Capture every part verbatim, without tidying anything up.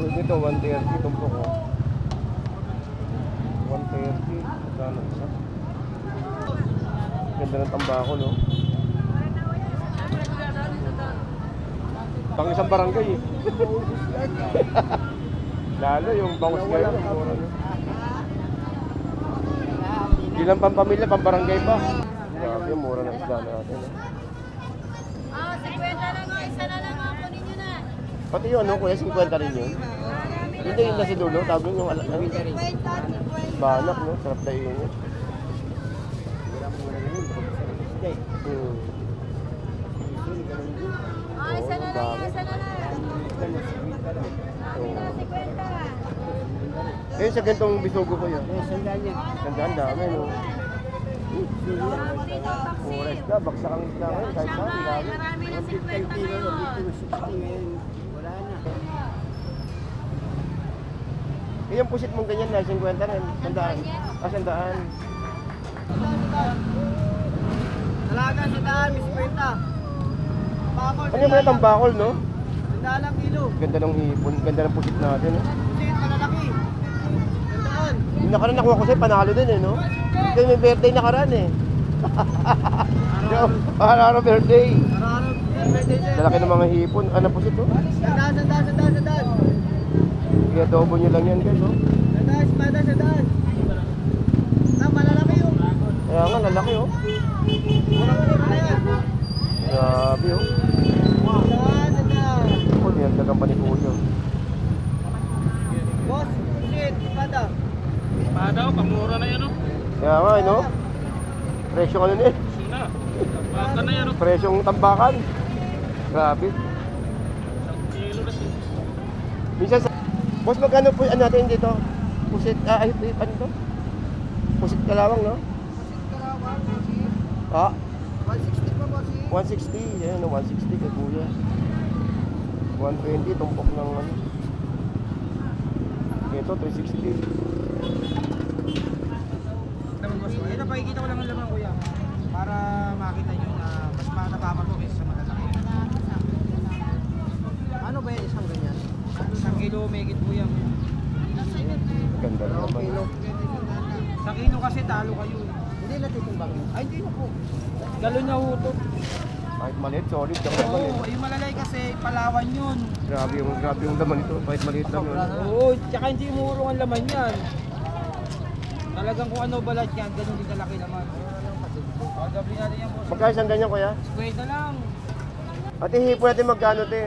Dito, one thirty, tumpok ko. one thirty, magkano isa? Ganda ng tambako, no? Pang isang barangay eh. Lalo yung bangus ngayon. Ilang pang pamilya, pang barangay pa. Grabe yung mura ng isda natin. Eh. Ah, fifty lang o, isa na lang ako ninyo na. Pati yung ano, kuya, fifty rin yun. Hindi yung nasi dulo, tawag yung alam. Banak, no? Sarap na yun. Hmm. Ah, isa na lang, isa na lang. Eh, sa gantong bisugo ko yun. Gandaan dami, no? Oras na, baksak ang isla ngayon. Kahit saan, dami. Marami na fifty ngayon. Eh, yung pusit mong ganyan na, fifty rin. Sandaan. Ah, sandaan. Talaga sa daan, Miss Kwenta. Bakol. Ano yung mga tambakol, no? Sandaan lang kilo. Ganda ng hipon, ganda ng pusit natin, no? Pusit, malalaki. Sandaan. Yung nakaraan nakuha ko sa'yo, panalo din, eh, no? Kasi may birthday nakaraan, eh. Araw-araw birthday. Araw-araw birthday sir. Lalaki ng mga hipon. Ano pusit, no? Sandaan, sandaan, sandaan, sandaan. Kaya dobo nyo lang yan, guys, oh. Sandaan, sandaan, sandaan. Na, malalaki yun. Kaya nga, lalaki, oh. Malalaki na yan. Grabe, oh. Sandaan, sandaan. Ako, niyagdagan pa ni Kuya. Boss, pusit, espada. Espada o, pamura na yan o. Kaya nga, no? Presyong ano niya? Sina. Baka na yan o. Presyong tambakan. Grabe. Isang kilo na siya. Minsan sa... Boss, magkano po ano natin dito? Pusit, ah, ay, ay, ano to? Pusit kalawang, no? Pusit kalawang, pusit. Ah, one sixty pa, boss. one sixty. Yan, no, one sixty kay Kuya. one twenty, tumpok ng ano. Ito, three sixty. Naman, boss. Ayun na, pakikita ko lang ang laman, kuya. Para makita nyo na mas matapapa to kaysa sa malalaki. Ano ba yan, isang ganyan? Isang kilo, may higit po yan. Ganda naman. Sa kilo kasi talo kayo. Hindi na titimbang yun. Ay, hindi na po. Galon na huto. Kahit maliit, solid. Kahit Oo, maliit. yung malalay kasi Palawan yun. Grabe yung, grabe yung laman ito. Kahit maliit lang yun. Oo, tsaka hindi umurong ang laman yan. Talagang kung ano balat yan, ganun din kalaki naman. O, gabi natin yan, boss. Magkano isang ganyan, Kuya? Square na lang. Ate, hipo natin magkano, te?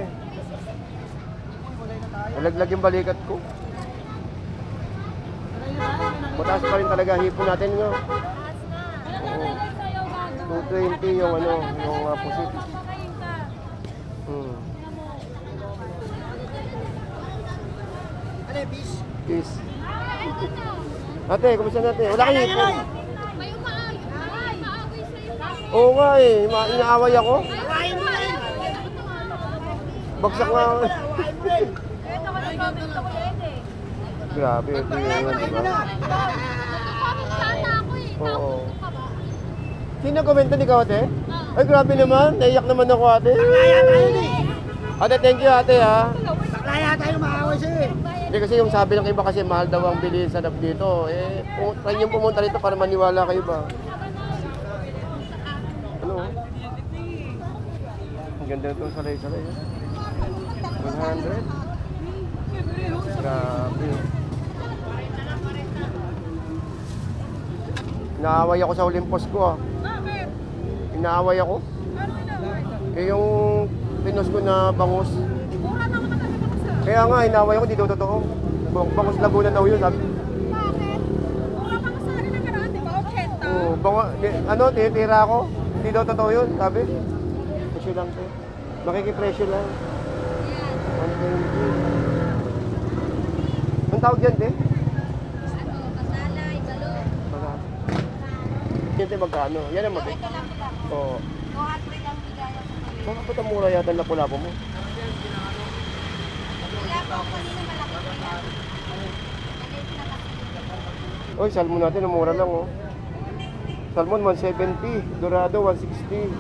Nalaglag yung balikat ko. Mataas pa rin talaga hipo natin, no? two twenty yung ano, yung uh, pusit. Hmm. Ano yung fish? Peace. Ate, kumusta natin? Wala kang hipo. May umaaway sa'yo. Oo nga eh, Ma- inaaway ako. Ay, mo na yun. Bagsak nga ako. Ito ko lang gagawin ko yan eh. Grabe, ito yung ano, diba? Nagpapalit sana ako eh. Oo. Tapos ka ba? Sino komento ni ikaw, ate? Ay, grabe naman. Naiyak naman ako, ate. Ate, thank you, ate, ha. Kaya tayo maaway sa'yo eh. Hindi kasi yung sabi ng iba kasi mahal daw ang bilihin sa dap dito. Eh, pu- try yung pumunta dito para maniwala kayo ba? Ano? Ang ganda ito, salay-salay. Eh. one hundred. Grabe. Inaaway ako sa Olympus ko, ah. Inaaway ako. Eh, yung pinos ko na bangus. Kaya nga, inaaway ako, di daw totoo. Bangus Laguna daw yun, sabi. Bakit? Mura pa ka sa akin ng karaan, di ba? eighty. Oo, bango, di, ano, tinitira ako. Hindi daw totoo yun, sabi. Presyo lang to. Makikipresyo lang. one twenty. Ang tawag dyan, te? Ano, pasalay, balong. Mga... Yan, te, magkano? Yan ang mati. Ito lang kita. Oo. two hundred ang bigaya sa kanila. Baka ba't ang mura yata ang lapu-lapo mo? Wala pa ako kanina malaki. Maliit na kasi. Oy, salmon natin, ang mura lang, oh. Salmon, one seventy. Dorado, one sixty.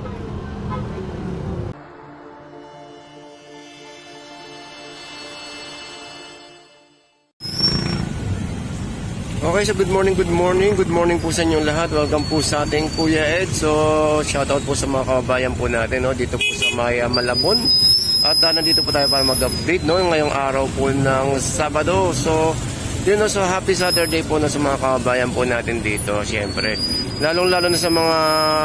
Okay, so good morning, good morning. Good morning po sa inyong lahat. Welcome po sa ating Kuya Ed. So, shoutout po sa mga kababayan po natin, no? Dito po sa Maya Malabon. At uh, nandito po tayo para mag-update, no? Ngayong araw po ng Sabado. So, yun, no? So, happy Saturday po na sa mga kababayan po natin dito, syempre. Lalong-lalo na sa mga,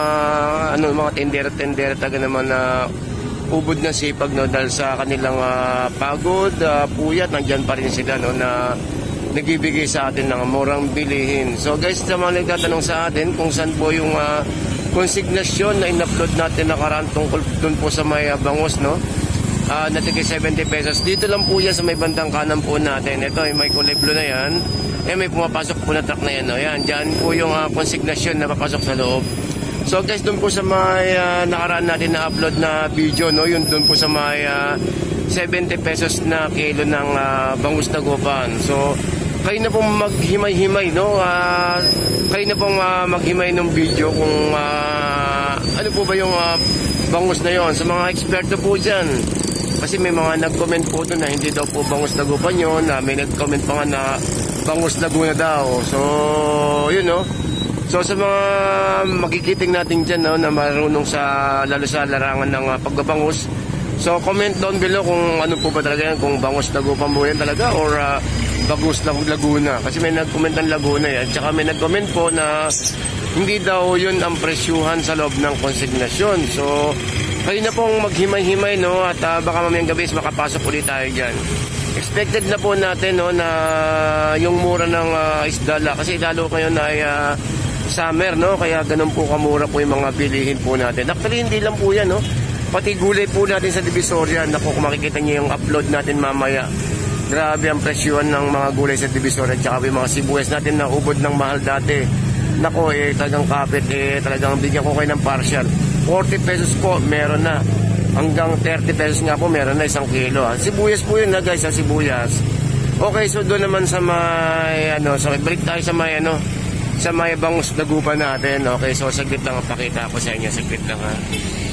ano, mga tendera-tendera taga naman na ubod na sipag, no? Dahil sa kanilang uh, pagod, uh, puyat, nandyan pa rin sila, no? Na nagbibigay sa atin ng murang bilihin. So guys, sa mga nagtatanong sa atin kung saan po yung uh, konsignasyon na in-upload natin nakaraan tungkol dun po sa may uh, bangus, no? Uh, natigay seventy pesos. Dito lang po yan sa may bandang kanan po natin. Ito, may kulay blue na yan. Eh, may pumapasok po na truck na yan, no? Yan, dyan po yung uh, konsignasyon na papasok sa loob. So guys, dun po sa may uh, nakaraan natin na upload na video, no? Yun dun po sa may uh, seventy pesos na kilo ng uh, bangus na gupan. So, kayo na pong maghimay-himay, no? Uh, kayo na pong uh, maghimay ng video kung uh, ano po ba yung uh, bangus na yon. Sa mga eksperto po dyan. Kasi may mga nag-comment po doon na hindi daw po bangus na gupan yun. Uh, may nag-comment pa nga na bangus Laguna daw. So, yun, no? So, sa mga magigiting natin dyan, no? Na marunong sa, lalo sa larangan ng uh, pagbabangus. So, comment down below kung ano po ba talaga yan. Kung bangus na gupan po yan talaga or uh, bagus lang Laguna. Kasi may nag-comment ng Laguna yan. Tsaka may nag-comment po na hindi daw yun ang presyuhan sa loob ng konsignasyon. So, kayo na pong maghimay-himay, no? At uh, baka mamayang gabi makapasok ulit tayo dyan. Expected na po natin, no? Na yung mura ng uh, isdala. Kasi lalo ngayon ay uh, summer, no? Kaya ganun po kamura po yung mga bilihin po natin. Actually, hindi lang po yan, no? Pati gulay po natin sa Divisoria. Naku, kung makikita niyo yung upload natin mamaya. Grabe ang presyuhan ng mga gulay sa Divisoria at saka yung mga sibuyas natin na ubod ng mahal dati. Nako, eh, talagang kapit, eh, talagang bigyan ko kayo ng partial. forty pesos po, meron na. Hanggang thirty pesos nga po, meron na isang kilo. Ha? Sibuyas po yun na guys, sa sibuyas. Okay, so doon naman sa may, ano, so balik tayo sa may, ano, sa may bangus na gupa natin. Okay, so saglit lang ang pakita ko sa inyo, saglit lang ha.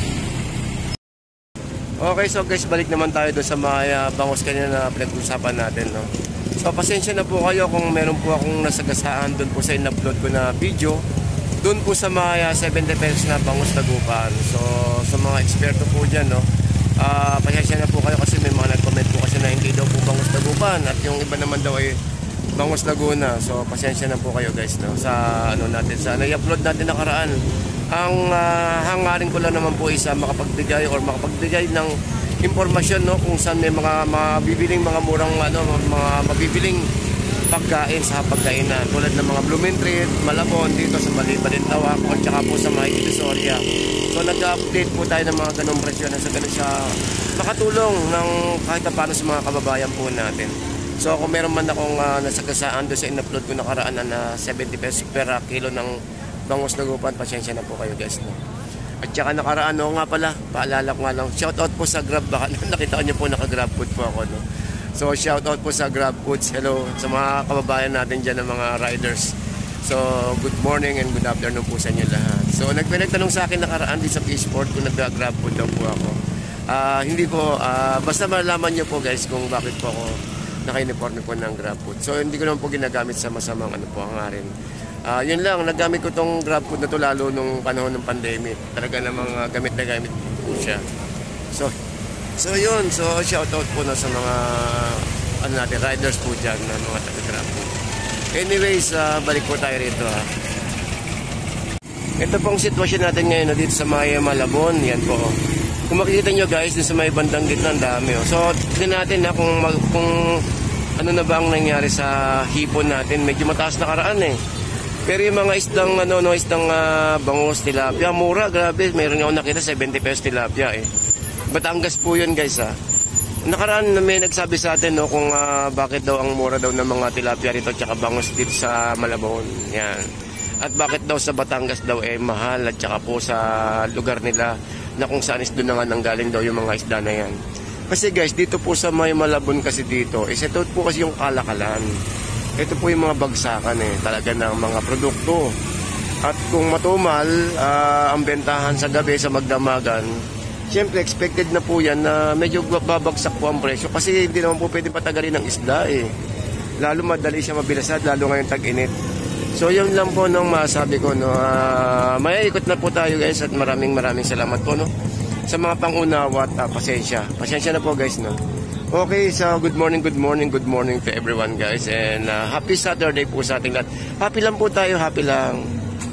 Okay, so guys, balik naman tayo doon sa mga uh, bangus kanina na pinag-usapan natin, no? So, pasensya na po kayo kung meron po akong nasagasaan doon po sa in-upload ko na video. Doon po sa mga uh, seventy pesos na bangus na gupan. So, sa mga eksperto po dyan, no? Uh, pasensya na po kayo kasi may mga nag-comment po kasi na hindi daw po bangus na gupan. At yung iba naman daw ay bangus Laguna. So, pasensya na po kayo guys, no? Sa ano natin, sa na-upload natin nakaraan. Ang uh, hangarin ko lang naman po isa makapagbigay or makapagbigay ng impormasyon, no, kung saan may mga mabibiling mga murang ano, mga mabibiling pagkain sa pagkainan tulad ng mga Blumentritt, Malabon dito sa Balintawak o tsaka po sa mga Divisoria. So nag-update po tayo ng mga ganong presyo na sa ganun siya makatulong ng kahit paano sa mga kababayan po natin. So kung meron man akong uh, nasagasaan doon sa in-upload ko nakaraan na seventy pesos per kilo ng bangus na gupan, pasensya na po kayo guys, no? At saka nakaraan, no, nga pala, paalala ko nga lang, shoutout po sa Grab, baka nakita nyo po naka-Grab food po ako, no? So shoutout po sa Grab Foods, hello sa mga kababayan natin dyan ng mga riders. So good morning and good afternoon po sa inyo lahat. So nagpinagtanong sa akin nakaraan din sa P-Sport kung nag-Grab food daw po ako. Uh, hindi po, uh, basta malaman nyo po guys kung bakit po ako naka-uniforme po ng Grab food. So hindi ko naman po ginagamit sa masamang ano po, hangarin. Uh, yun lang, nagamit ko tong Grab food na to lalo nung panahon ng pandemic. Talaga namang uh, gamit na gamit po siya. So, so yun, so shoutout po na sa mga ano natin, riders po dyan na mga taga-Grab food. Anyways, uh, balik po tayo rito ha. Ito pong sitwasyon natin ngayon no, dito sa Maya Malabon. Yan po. Kung makikita nyo guys, dito sa may bandang gitna, ang dami. Oh. So, tignan natin ha, kung, mag, kung ano na ba ang nangyari sa hipon natin. Medyo mataas na karaan eh. Pero yung mga isdang, ano, no, isdang uh, bangus, tilapia, mura, grabe. Mayroon ako nakita, seventy pesos tilapia eh. Batangas po yun guys ha. Nakaraan na may nagsabi sa atin no, kung uh, bakit daw ang mura daw ng mga tilapia rito tsaka bangus dito sa Malabon. Yan. At bakit daw sa Batangas daw eh mahal at tsaka po sa lugar nila na kung saan is doon na nga nanggaling daw yung mga isda na yan. Kasi guys, dito po sa may Malabon kasi dito, is ito po kasi yung kalakalan. Ito po yung mga bagsakan eh, talaga ng mga produkto. At kung matumal, uh, ang bentahan sa gabi sa magdamagan, siyempre expected na po yan na medyo babagsak po ang presyo kasi hindi naman po pwedeng patagalin ng isda eh. lalo madali siya mabilasad, lalo ngayong tag-init. So yun lang po nung masabi ko, no. Uh, may ikot na po tayo guys at maraming maraming salamat po, no, sa mga pangunawa at uh, pasensya. Pasensya na po guys, no. Okay, so good morning, good morning, good morning to everyone guys, and uh, happy Saturday po sa ating lahat. Happy lang po tayo, happy lang.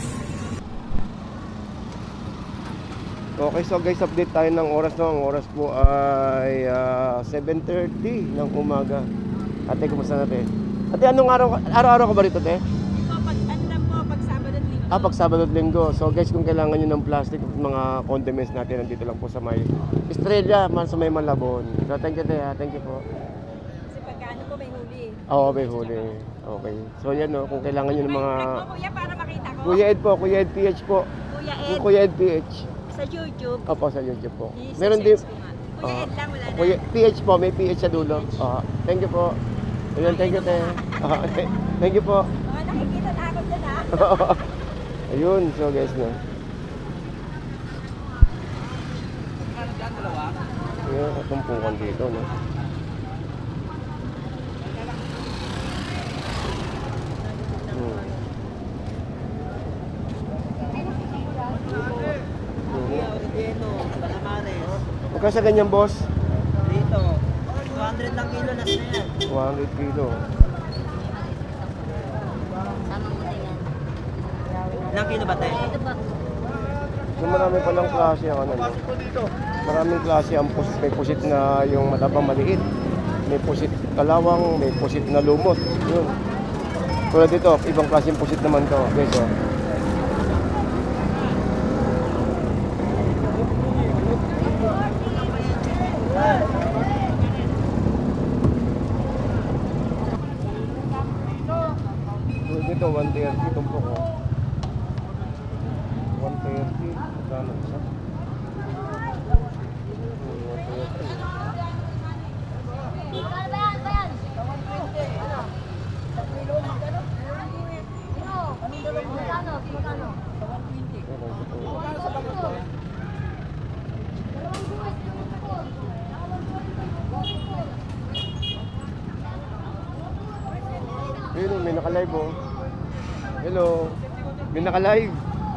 Okay, so guys, update tayo ng oras, no. Ang oras po ay uh, seven thirty ng umaga. Ate, kumusta natin? Ate, anong araw, araw-araw ka ba rito, te? Ah, pag Sabado at Linggo. So guys, kung kailangan nyo ng plastic, mga condiments natin, nandito lang po sa may Estrella, man sa may Malabon. So thank you, te, ha. Thank you po. Kasi pagkano po may huli. Oo, may huli. Okay. So yan, no, kung kailangan nyo ng mga... Ay, mo, kuya, para makita ko. Kuya Ed po, Kuya Ed P H po. Kuya Ed. Kuya Ed P H. Sa YouTube. Opo, sa YouTube po. I-search Meron din... ko nga. Kuya Ah, Ed lang, wala na. Kuya P H po, may P H sa dulo. Ah, thank you po. Ayun, thank you, te. Ah, thank you po. Mga nakikita na ako dyan, ha? Ayun, so guys, no. Ayun, katumpukan dito, no. Hmm. Magkano sa ganyan, boss? Dito, two hundred lang kilo na yan. one hundred kilo. Sama mo na yan. Ilang kilo ba tayo? Ito po. So marami palang klase ang ano. Maraming klase ang pusit. May pusit na yung matabang maliit. May pusit kalawang, may pusit na lumot. Yun. Tulad dito, ibang klase yung pusit naman to. Okay, so. Tulad dito, one thirty tumpok ko. one thirty, magkano isa? one thirty. Ayun, may naka-live oh. Hello. May naka-live.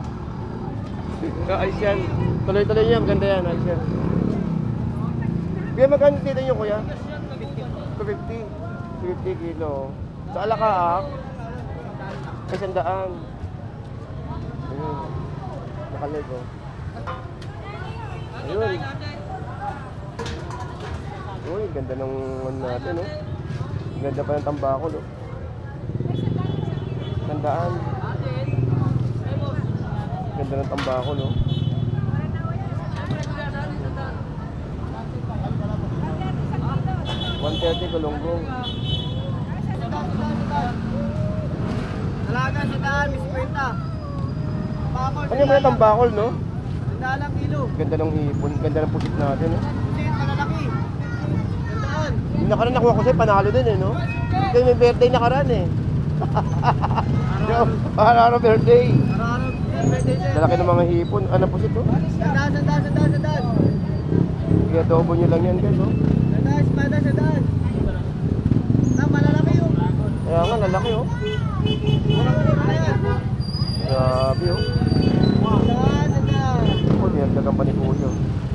Ayos yan. Tuloy-tuloy niya. Maganda yan. Ayos yan. Kaya magkano dito nyo, kuya? two fifty. two fifty kilo. Sa alaka ah. Ay, sandaan. Ayun. Nakalig oh. Ayun. Uy, ganda ng ano natin oh. Ganda pa ng tambakol oh. Sandaan. Ganda ng tambakol oh. one thirty kulunggong. Talaga sa daan, Miss Kwenta. Bakol. Ano ba yung tambakol, no? Sandaan lang kilo. Ganda ng hipon, ganda ng pusit natin, no? Pusit, malalaki. Sandaan. Yung nakaraan nakuha ko sa'yo, panalo din, eh, no? Kaya may birthday nakaraan, eh. Araw-araw birthday. Araw-araw, birthday sir. Lalaki ng mga hipon. Ano pusit, no? Sandaan, sandaan, sandaan, sandaan. Kaya adobo nyo lang yan, guys, oh. Sandaan, sandaan, sandaan. Na, malalaki yung. Kaya nga, lalaki, oh. Malalaki na yan. Grabe, oh. Sandaan, sandaan. Oh, niyagdagan pa ni Kuya.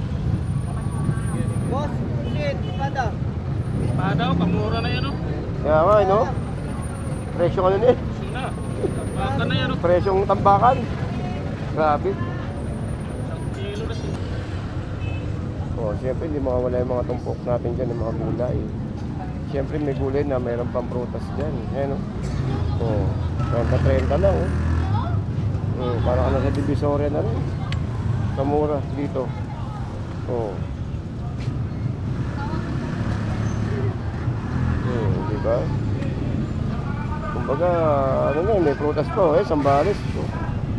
Boss, pusit, pada. Padaw, kamura na yan, oh. Kaya nga, eh, no? Presyong ano eh. Sina. Baka na yan, oh. Presyong tambakan. Grabe. Isang kilo na siya. Oh, siyempre hindi mawawala yung mga tumpok natin dyan, yung mga gulay. Siyempre may gulay na mayroon pang prutas dyan. Ayan, oh. Oh, thirty thirty lang, oh. Oh, para ka na sa Divisoria na rin. Kamura dito. Oh. Hmm, di ba? Kumbaga, ano na, may prutas pa, oh, eh, Sambales. Oh.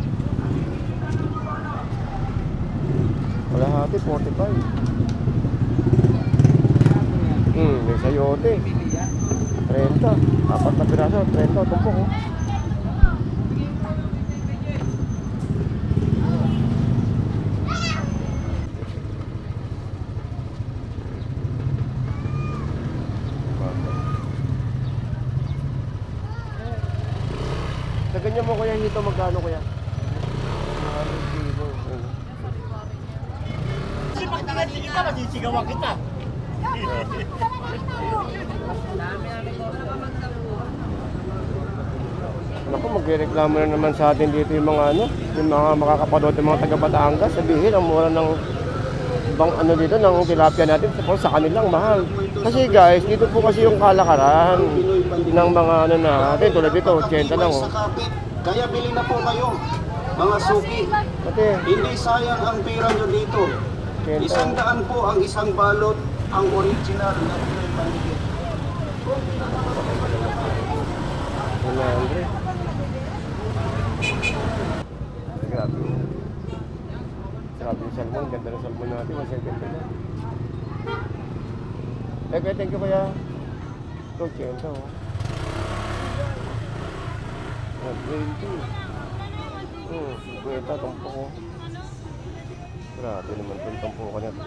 Kalahati, forty-five. Hmm, may sayote. thirty. Apat na piraso, thirty. Tumpok, oh. niyo mo kuya hito magkano kuya? one hundred kilo. Ayun. Sige ka, masisigawan kita. Naku, magreklamo na naman sa atin dito yung mga ano, yung mga makakapanood ng mga taga Batangas, sabihin ang mura ng bang ano dito ng tilapia natin sa kanilang mahal. Kasi guys, dito po kasi yung kalakaran ng mga ano natin, tulad dito, eighty lang oh. Kaya bili na po kayo, mga suki. Pati, Hindi sayang ang pera nyo dito. eighty. Isang daan po ang isang balot, ang original na Pinoy Pancake. one hundred. Grabe. Grabe yung salmon. Ganda ng salmon natin. one seventy na. Eh, kaya thank you kaya. Ito, eighty oh. one twenty. Hmm, fifty. Tumpo ko. Grabe naman itong tumpo ko na ito.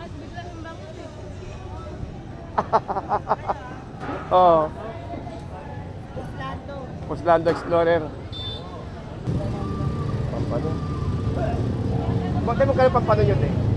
Oo. Puslando Explorer. Pampano. Bakit mo kayo pampano yun eh?